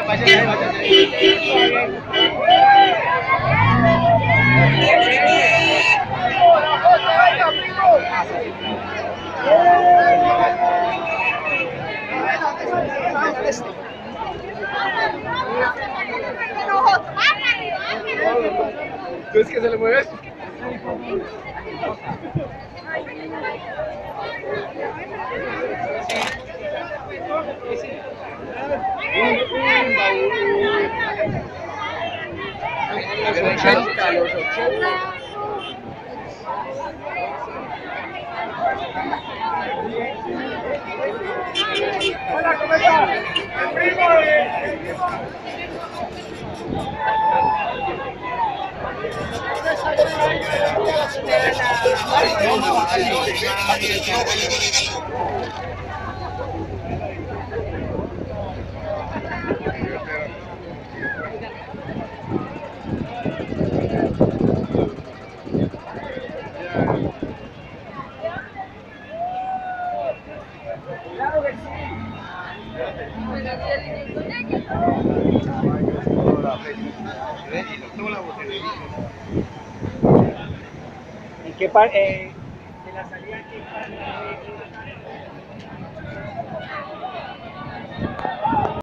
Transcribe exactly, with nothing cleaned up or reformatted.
Váyase, váyase. ¿Tú es que se le mueves? Hola, ¿cómo estás? El primo, el primo. Claro que sí. ¿En qué parte? Eh, de la salida que